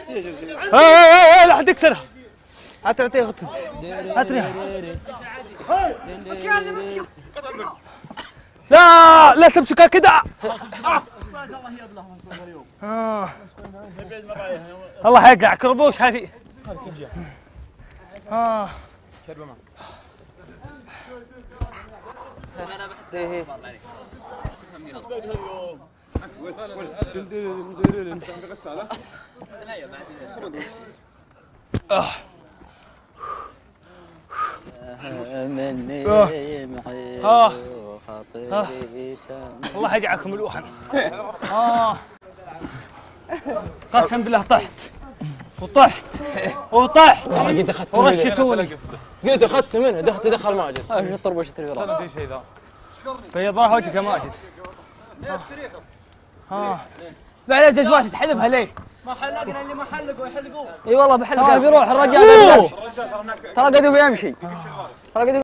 لا حد يكسرها. هات اعطيه غطي. هات ريحه. لا تمسكها كده. الله حيقع كربوش هذه. الله يجعلكم الوهن. قسم بالله طحت وطحت قد اخذت ورشتوني. قد اخذت منه دخل ماجد. شطر بوش الفراغ. شيء ذا بيض راح وجهك يا ماجد. بعدين جزمات تحلبها ليه؟ ما حلقنا اللي ما حلقوا يحلقوه. اي والله بحلق. بيروح الرجال. ترى قد بيمشي.